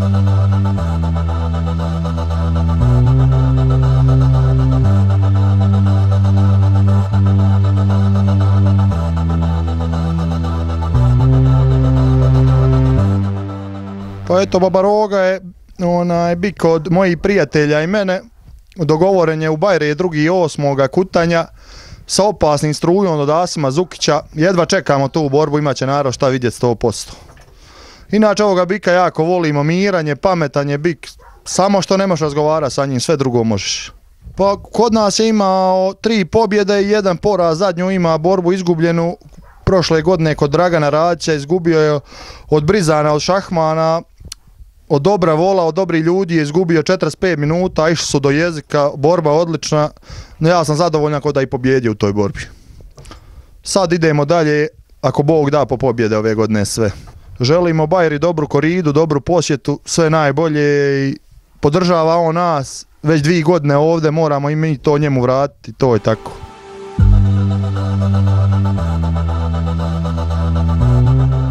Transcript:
Pa eto, Baba Roga je bik kod mojih prijatelja i mene. Dogovoren je u Bajre 2.8. kutanja sa opasnim strujom od Asima Zukića. Jedva čekamo tu borbu, imat će narod šta vidjeti 100%. Inače ovoga bika jako volimo, miran je, pametan je bik, samo što ne možeš razgovarati sa njim, sve drugo možeš. Pa kod nas je imao 3 pobjede i 1 poraz, zadnju ima borbu izgubljenu prošle godine kod Dragana Radića, izgubio je od Brizana, od Šahmana, od dobra vola, od dobrih ljudi je izgubio 45 minuta, išli su do jezika, borba odlična, no ja sam zadovoljan kod da i pobjedio u toj borbi. Sad idemo dalje, ako Bog da, po pobjede ove godine sve. Želimo Bajri dobru koridu, dobru posjetu, sve najbolje i podržava on nas, već 2 godine ovdje, moramo i mi to njemu vratiti, to je tako.